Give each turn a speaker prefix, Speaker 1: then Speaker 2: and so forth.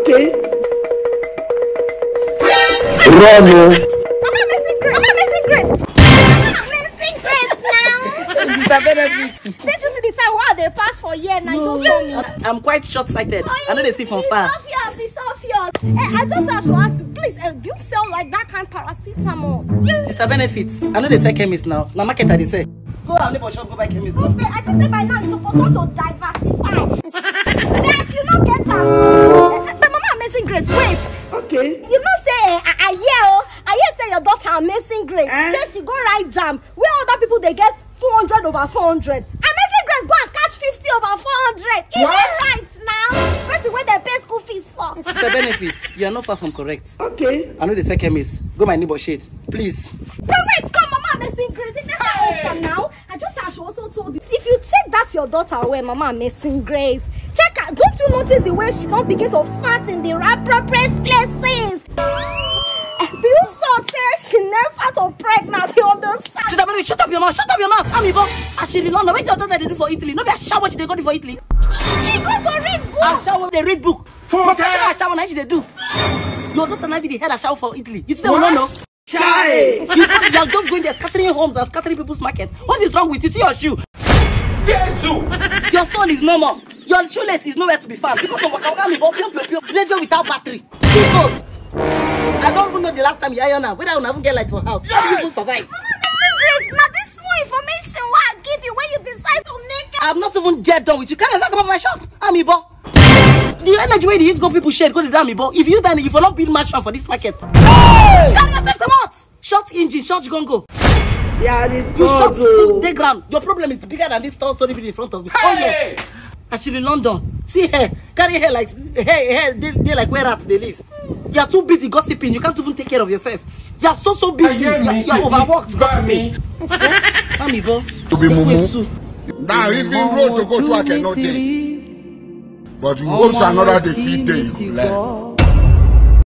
Speaker 1: Okay.
Speaker 2: Run.
Speaker 3: Mama missing Grace. Mama missing Grace. Mama missing Grace now.
Speaker 4: Sister Benefit.
Speaker 3: Did you see the time while they pass for year now? You don't saw me.
Speaker 4: I'm quite short-sighted. I know they see from far.
Speaker 3: It's obvious. I just asked you, please, do you sell like that kind of paracetamol?
Speaker 4: Sister Benefit, I know they sell chemist now. Now market they say. Go our neighbor shop, go buy chemist.
Speaker 3: Okay, I just say by now you're supposed not to diversify. Yes, you don't get that. But Mama Amazing Grace, wait.
Speaker 1: Okay.
Speaker 3: You know say I hear say your daughter Amazing Grace. Then she go right jam. Where other people they get 400 over 400. Amazing Grace go and catch 50 over 400. Is it right now? Person where they pay school fees for.
Speaker 4: Sister Benefit, you are not far from correct.
Speaker 1: Okay.
Speaker 4: I know they sell chemist. Go my neighbor shade, please.
Speaker 3: But wait, come Mama Amazing Grace. If never offer now. I just as she also told you. If you take that your daughter away, Mama Amazing Grace. Check her. Don't you notice the way she don't begin to fart in the appropriate places? Do you so say she never to pregnancy on the side?
Speaker 4: Sister Benefit, shut up your mouth. Shut up your mouth. Amibo. Actually, London. What your daughter they do for Italy? No be a shower they go do for Italy.
Speaker 3: He go to read book.
Speaker 4: A shower they read book. Professional shower na they do. Your daughter na be the head of shower for Italy. You say we don't know.
Speaker 1: Chai.
Speaker 4: You are just going there scattering homes and scattering people's market. What is wrong with you? See your shoe.
Speaker 2: Jesus.
Speaker 4: Your son is no more. Your shoelace is nowhere to be found because of radio without battery. Seatbelt. I don't even know the last time you iron now. Whether I will never get light for house. How do you even survive?
Speaker 3: Mama Amazing Grace, now this small information what I give you when you decide to make it.
Speaker 4: I'm not even yet done with you. Can I talk about my shop? Amibo. The energy way they use go people shade, go to Amibo. If you then if you not build mansion for this market. Hey! Come out. Short engine, short gongo.
Speaker 1: Yeah, this
Speaker 4: You shot food day ground. Your problem is bigger than this tall story in front of me. Hey! Oh yes. Actually, London. See hair. Carry hair like hair. They like where rats they live. You are too busy gossiping. You can't even take care of yourself. You are so busy. You are overworked gossiping. Amigo.
Speaker 5: To be mumu. Now even road to go to I cannot take. But you go to another defeat day you learn.